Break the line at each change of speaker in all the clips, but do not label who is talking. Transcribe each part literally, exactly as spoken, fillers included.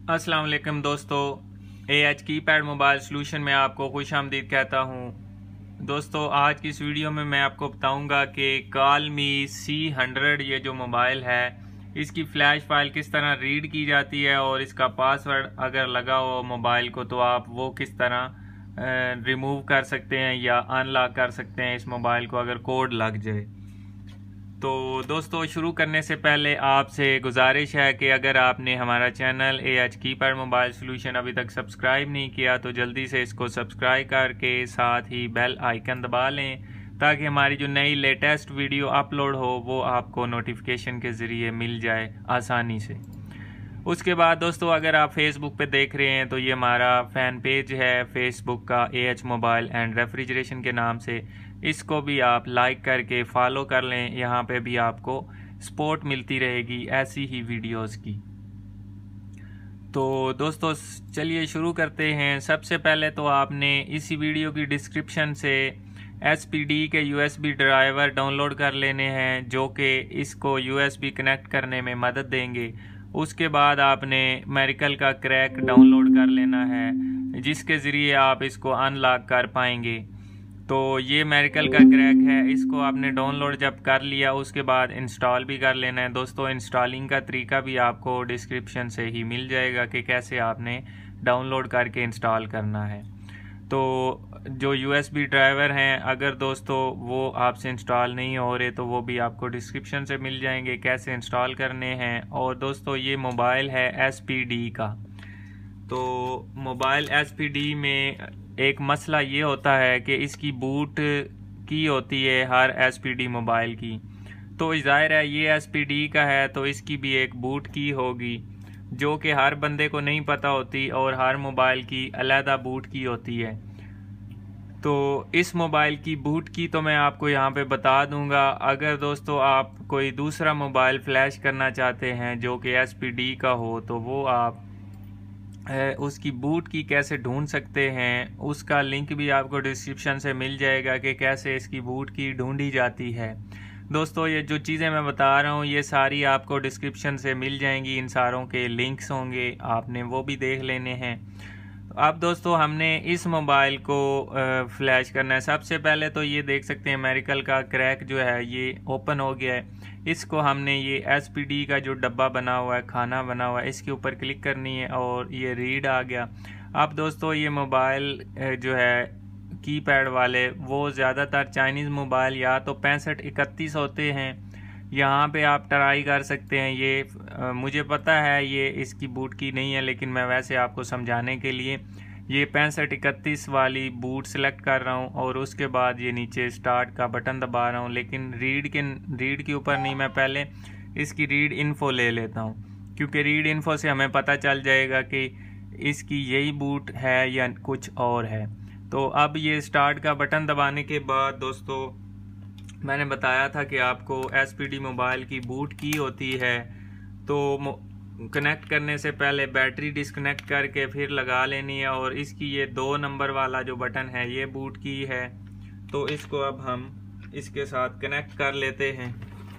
अस्सलाम वालेकुम दोस्तों, A H keypad mobile solution में आपको खुश आमदीद कहता हूँ। दोस्तों, आज की इस वीडियो में मैं आपको बताऊंगा कि कालमी सी हंड्रेड ये जो मोबाइल है इसकी फ़्लैश फाइल किस तरह रीड की जाती है और इसका पासवर्ड अगर लगा हो मोबाइल को तो आप वो किस तरह रिमूव कर सकते हैं या अनलॉक कर सकते हैं इस मोबाइल को अगर कोड लग जाए। तो दोस्तों, शुरू करने से पहले आपसे गुजारिश है कि अगर आपने हमारा channel A H keypad mobile solution अभी तक सब्सक्राइब नहीं किया तो जल्दी से इसको सब्सक्राइब करके साथ ही बेल आइकन दबा लें ताकि हमारी जो नई लेटेस्ट वीडियो अपलोड हो वो आपको नोटिफिकेशन के ज़रिए मिल जाए आसानी से। उसके बाद दोस्तों, अगर आप फेसबुक पे देख रहे हैं तो ये हमारा फ़ैन पेज है फेसबुक का, A H mobile and refrigeration के नाम से। इसको भी आप लाइक करके फॉलो कर लें, यहाँ पे भी आपको सपोर्ट मिलती रहेगी ऐसी ही वीडियोस की। तो दोस्तों, चलिए शुरू करते हैं। सबसे पहले तो आपने इसी वीडियो की डिस्क्रिप्शन से एस पी डी के U S B driver download कर लेने हैं जो कि इसको यू एस बी कनेक्ट करने में मदद देंगे। उसके बाद आपने मेरिकल का क्रैक डाउनलोड कर लेना है जिसके ज़रिए आप इसको अनलॉक कर पाएंगे। तो ये मेरिकल का क्रैक है, इसको आपने डाउनलोड जब कर लिया उसके बाद इंस्टॉल भी कर लेना है। दोस्तों, इंस्टॉलिंग का तरीका भी आपको डिस्क्रिप्शन से ही मिल जाएगा कि कैसे आपने डाउनलोड करके इंस्टॉल करना है। तो जो यू एस बी ड्राइवर हैं अगर दोस्तों वो आपसे इंस्टॉल नहीं हो रहे तो वो भी आपको डिस्क्रिप्शन से मिल जाएंगे कैसे इंस्टॉल करने हैं। और दोस्तों, ये मोबाइल है एस पी डी का। तो मोबाइल एस पी डी में एक मसला ये होता है कि इसकी बूट की होती है हर एस पी डी मोबाइल की। तो ज़ाहिर है ये एस पी डी का है तो इसकी भी एक बूट की होगी जो कि हर बंदे को नहीं पता होती और हर मोबाइल की अलहदा बूट की होती है। तो इस मोबाइल की बूट की तो मैं आपको यहाँ पे बता दूंगा। अगर दोस्तों आप कोई दूसरा मोबाइल फ्लैश करना चाहते हैं जो कि एस पी डी का हो तो वो आप उसकी बूट की कैसे ढूंढ सकते हैं उसका लिंक भी आपको डिस्क्रिप्शन से मिल जाएगा कि कैसे इसकी बूट की ढूंढी जाती है। दोस्तों, ये जो चीज़ें मैं बता रहा हूँ ये सारी आपको डिस्क्रिप्शन से मिल जाएंगी, इन सारों के लिंक्स होंगे, आपने वो भी देख लेने हैं। अब दोस्तों, हमने इस मोबाइल को फ्लैश करना है। सबसे पहले तो ये देख सकते हैं मेरिकल का क्रैक जो है ये ओपन हो गया है। इसको हमने ये एस पी डी का जो डब्बा बना हुआ है, खाना बना हुआ है, इसके ऊपर क्लिक करनी है और ये रीड आ गया। अब दोस्तों, ये मोबाइल जो है कीपैड वाले वो ज़्यादातर चाइनीज़ मोबाइल या तो पैंसठ इकतीस होते हैं, यहाँ पे आप ट्राई कर सकते हैं। ये आ, मुझे पता है ये इसकी बूट की नहीं है लेकिन मैं वैसे आपको समझाने के लिए ये पैंसठ इकतीस वाली बूट सेलेक्ट कर रहा हूँ और उसके बाद ये नीचे स्टार्ट का बटन दबा रहा हूँ। लेकिन रीड के रीड के ऊपर नहीं, मैं पहले इसकी रीड इन्फो ले लेता हूँ क्योंकि रीड इन्फो से हमें पता चल जाएगा कि इसकी यही बूट है या कुछ और है। तो अब ये स्टार्ट का बटन दबाने के बाद दोस्तों, मैंने बताया था कि आपको एस पी डी मोबाइल की बूट की होती है। तो कनेक्ट करने से पहले बैटरी डिस्कनेक्ट करके फिर लगा लेनी है और इसकी ये दो नंबर वाला जो बटन है ये बूट की है। तो इसको अब हम इसके साथ कनेक्ट कर लेते हैं।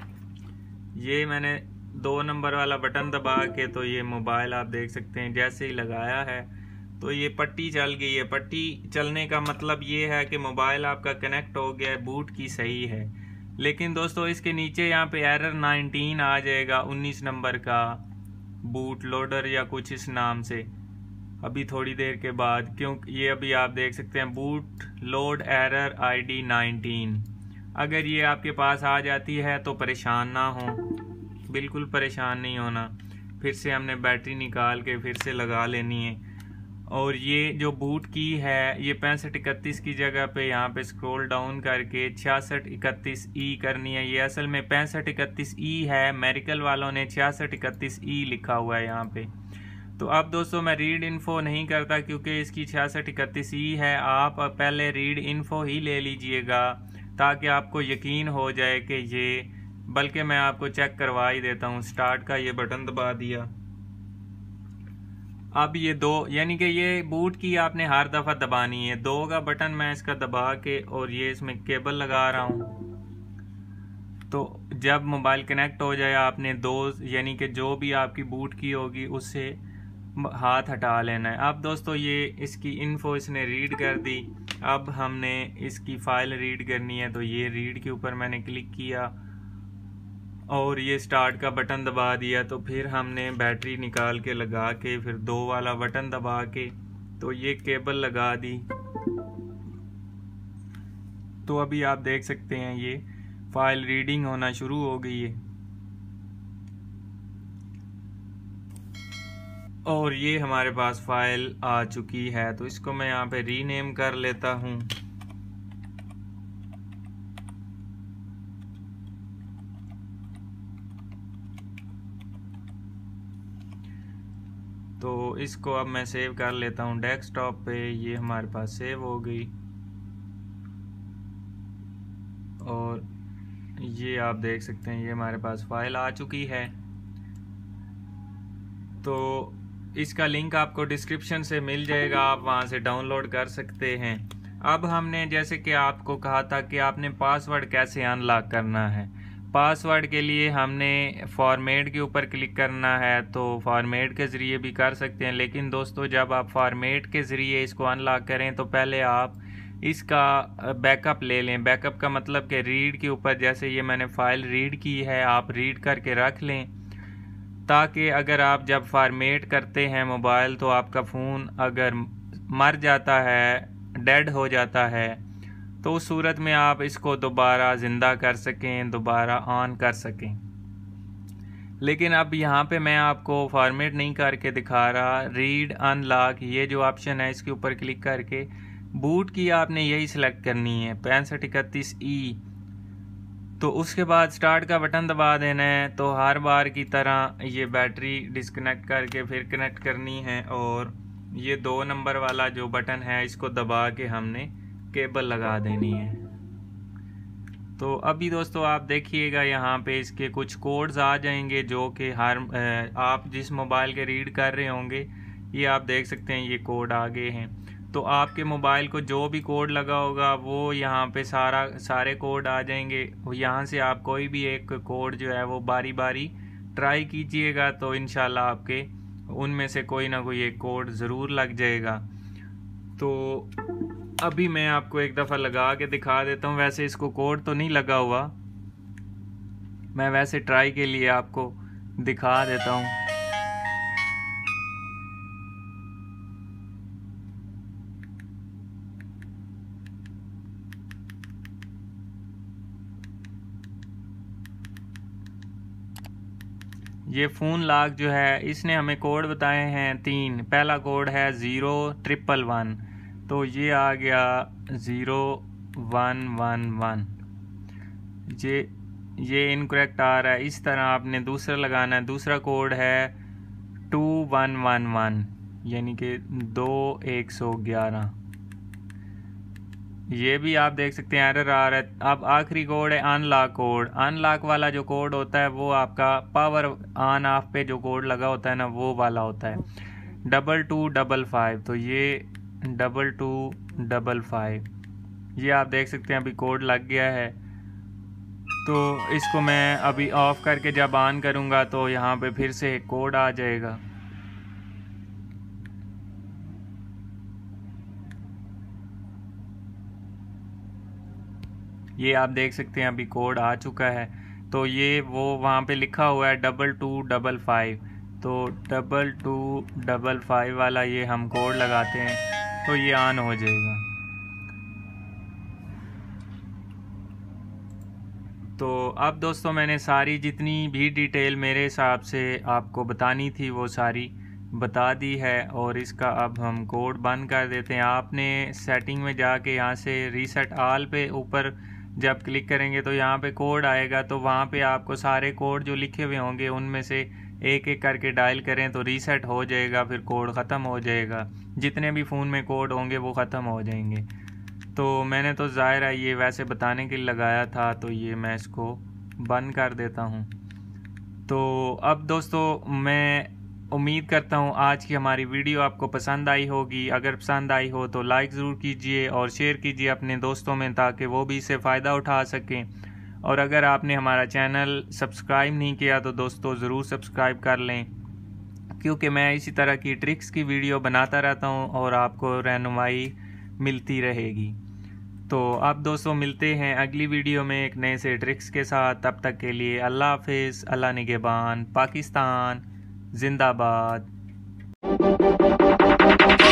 ये मैंने दो नंबर वाला बटन दबा के तो ये मोबाइल आप देख सकते हैं जैसे ही लगाया है तो ये पट्टी चल गई है। पट्टी चलने का मतलब ये है कि मोबाइल आपका कनेक्ट हो गया है, बूट की सही है। लेकिन दोस्तों, इसके नीचे यहाँ पे एरर नाइनटीन आ जाएगा, उन्नीस नंबर का, बूट लोडर या कुछ इस नाम से अभी थोड़ी देर के बाद, क्योंकि ये अभी आप देख सकते हैं boot load error I D nineteen. अगर ये आपके पास आ जाती है तो परेशान ना हो, बिल्कुल परेशान नहीं होना। फिर से हमने बैटरी निकाल के फिर से लगा लेनी है और ये जो बूट की है ये पैंसठ इकतीस की जगह पे यहाँ पे स्क्रॉल डाउन करके छियासठ इकतीस ई करनी है। ये असल में पैंसठ इकतीस ई है, मेरिकल वालों ने छियासठ इकतीस ई लिखा हुआ है यहाँ पे। तो अब दोस्तों, मैं रीड इन्फो नहीं करता क्योंकि इसकी छियासठ इकतीस ई है। आप पहले रीड इन्फो ही ले लीजिएगा ताकि आपको यकीन हो जाए कि ये, बल्कि मैं आपको चेक करवा ही देता हूँ। स्टार्ट का ये बटन दबा दिया, अब ये दो यानी कि ये बूट की आपने हर दफ़ा दबानी है। दो का बटन मैं इसका दबा के और ये इसमें केबल लगा रहा हूँ। तो जब मोबाइल कनेक्ट हो जाए आपने दो यानी कि जो भी आपकी बूट की होगी उससे हाथ हटा लेना है। अब दोस्तों ये इसकी इन्फो इसने रीड कर दी। अब हमने इसकी फ़ाइल रीड करनी है, तो ये रीड के ऊपर मैंने क्लिक किया और ये स्टार्ट का बटन दबा दिया। तो फिर हमने बैटरी निकाल के लगा के फिर दो वाला बटन दबा के तो ये केबल लगा दी। तो अभी आप देख सकते हैं ये फाइल रीडिंग होना शुरू हो गई है और ये हमारे पास फाइल आ चुकी है। तो इसको मैं यहाँ पे रीनेम कर लेता हूँ। तो इसको अब मैं सेव कर लेता हूँ डेस्कटॉप पे। ये हमारे पास सेव हो गई और ये आप देख सकते हैं ये हमारे पास फाइल आ चुकी है। तो इसका लिंक आपको डिस्क्रिप्शन से मिल जाएगा, आप वहाँ से डाउनलोड कर सकते हैं। अब हमने जैसे कि आपको कहा था कि आपने पासवर्ड कैसे अनलॉक करना है। पासवर्ड के लिए हमने फॉर्मेट के ऊपर क्लिक करना है, तो फॉर्मेट के ज़रिए भी कर सकते हैं। लेकिन दोस्तों जब आप फॉर्मेट के ज़रिए इसको अनलॉक करें तो पहले आप इसका बैकअप ले लें। बैकअप का मतलब कि रीड के ऊपर, जैसे ये मैंने फ़ाइल रीड की है, आप रीड करके रख लें ताकि अगर आप जब फॉर्मेट करते हैं मोबाइल तो आपका फ़ोन अगर मर जाता है, डेड हो जाता है, तो उस सूरत में आप इसको दोबारा ज़िंदा कर सकें, दोबारा ऑन कर सकें। लेकिन अब यहाँ पे मैं आपको फॉर्मेट नहीं करके दिखा रहा। रीड अनलॉक ये जो ऑप्शन है इसके ऊपर क्लिक करके बूट की आपने यही सिलेक्ट करनी है पैंसठ इकतीस ई। तो उसके बाद स्टार्ट का बटन दबा देना है। तो हर बार की तरह ये बैटरी डिस्कनेक्ट करके फिर कनेक्ट करनी है और ये दो नंबर वाला जो बटन है इसको दबा के हमने केबल लगा देनी है। तो अभी दोस्तों आप देखिएगा यहाँ पे इसके कुछ कोड्स आ जाएंगे जो कि हर आप जिस मोबाइल के रीड कर रहे होंगे, ये आप देख सकते हैं ये कोड आ गए हैं। तो आपके मोबाइल को जो भी कोड लगा होगा वो यहाँ पे सारा सारे कोड आ जाएंगे। यहाँ से आप कोई भी एक कोड जो है वो बारी बारी ट्राई कीजिएगा, तो इंशाल्लाह आपके उनमें से कोई ना कोई एक कोड ज़रूर लग जाएगा। तो अभी मैं आपको एक दफ़ा लगा के दिखा देता हूँ। वैसे इसको कोड तो नहीं लगा हुआ, मैं वैसे ट्राई के लिए आपको दिखा देता हूँ। ये फ़ोन लॉक जो है इसने हमें कोड बताए हैं तीन। पहला कोड है ज़ीरो ट्रिपल वन, तो ये आ गया ज़ीरो वन वन वन। ये ये इनकरेक्ट आ रहा है, इस तरह आपने दूसरा लगाना है। दूसरा कोड है टू वन वन वन, यानी कि दो एक सौ ग्यारह। ये भी आप देख सकते हैं एरर आ रहा है। अब आखिरी कोड है अनलॉक कोड। अनलॉक वाला जो कोड होता है वो आपका पावर ऑन ऑफ पे जो कोड लगा होता है ना, वो वाला होता है डबल टू डबल फाइव। तो ये डबल टू डबल फाइव ये आप देख सकते हैं अभी कोड लग गया है। तो इसको मैं अभी ऑफ करके जब ऑन करूँगा तो यहाँ पे फिर से एक कोड आ जाएगा। ये आप देख सकते हैं अभी कोड आ चुका है। तो ये वो वहाँ पे लिखा हुआ है डबल टू डबल फाइव, तो डबल टू डबल फाइव वाला ये हम कोड लगाते हैं तो ये ऑन हो जाएगा। तो अब दोस्तों मैंने सारी जितनी भी डिटेल मेरे हिसाब से आपको बतानी थी वो सारी बता दी है और इसका अब हम कोड बंद कर देते हैं। आपने सेटिंग में जाके यहाँ से रीसेट ऑल पे ऊपर जब क्लिक करेंगे तो यहाँ पे कोड आएगा, तो वहाँ पे आपको सारे कोड जो लिखे हुए होंगे उनमें से एक एक करके डायल करें तो रीसेट हो जाएगा, फिर कोड ख़त्म हो जाएगा। जितने भी फ़ोन में कोड होंगे वो ख़त्म हो जाएंगे। तो मैंने तो ज़ाहिर है ये वैसे बताने के लिए लगाया था, तो ये मैं इसको बंद कर देता हूँ। तो अब दोस्तों मैं उम्मीद करता हूँ आज की हमारी वीडियो आपको पसंद आई होगी। अगर पसंद आई हो तो लाइक ज़रूर कीजिए और शेयर कीजिए अपने दोस्तों में ताकि वो भी इससे फ़ायदा उठा सकें। और अगर आपने हमारा चैनल सब्सक्राइब नहीं किया तो दोस्तों ज़रूर सब्सक्राइब कर लें क्योंकि मैं इसी तरह की ट्रिक्स की वीडियो बनाता रहता हूं और आपको रहनुमाई मिलती रहेगी। तो आप दोस्तों मिलते हैं अगली वीडियो में एक नए से ट्रिक्स के साथ। तब तक के लिए अल्लाह हाफिज़, अल्लाह निगहबान, पाकिस्तान जिंदाबाद।